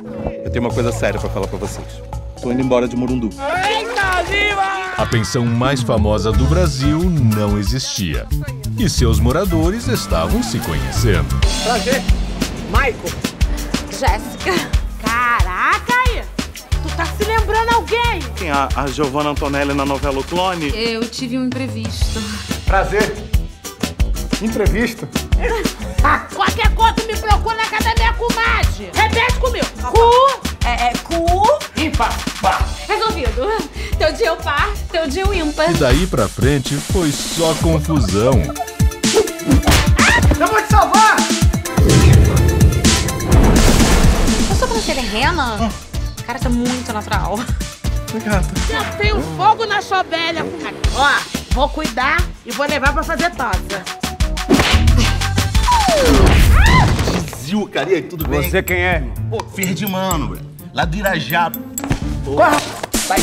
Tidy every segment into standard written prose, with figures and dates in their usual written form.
Eu tenho uma coisa séria pra falar pra vocês. Tô indo embora de Morundu. Eita, viva! A pensão mais famosa do Brasil não existia. E seus moradores estavam se conhecendo. Prazer, Maico. Jéssica. Caraca aí! Tu tá se lembrando alguém? Tem a Giovanna Antonelli na novela O Clone. Eu tive um imprevisto. Prazer. Imprevisto? Qualquer coisa me procura na casa da minha comadre. Repete comigo. Cu. Cu. Ímpar. Par. Resolvido. Teu dia é o par, teu dia é o ímpar. E daí pra frente foi só confusão. Eu vou te salvar! Eu sou pra ser terrena? Cara, tá muito natural. Obrigado. Eu tenho fogo na sua velha, comadre. Ó, vou cuidar e vou levar pra fazer tosa. Zil, cara, e aí, tudo bem? Você quem é? Pô, Ferdinando, velho. Lá do Irajá. Corra! Vai!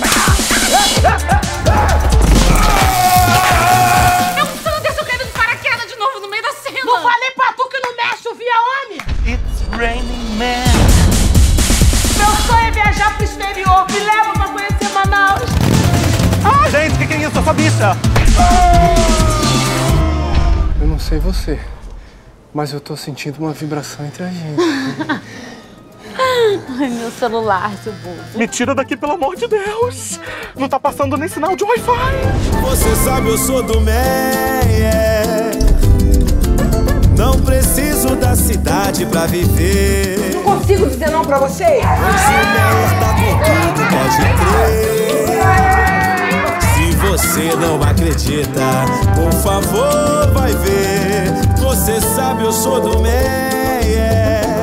É um Sanderson caindo de paraquedas de novo no meio da cena. Não falei pra tu que não mexe o via homem? It's raining man. Meu sonho é viajar pro exterior. Me leva pra conhecer Manaus. Ah, gente, o que é isso? Eu sou bicha! Eu não sei você, mas eu tô sentindo uma vibração entre a gente. Ai, meu celular, seu bobo. Me tira daqui, pelo amor de Deus. Não tá passando nem sinal de Wi-Fi. Você sabe, eu sou do Meyer. Não preciso da cidade pra viver. Não consigo dizer não pra você. Mas o Meyer tá com tudo, pode crer. Se você não acredita, por favor, vai ver. Você sabe, eu sou do Meyer.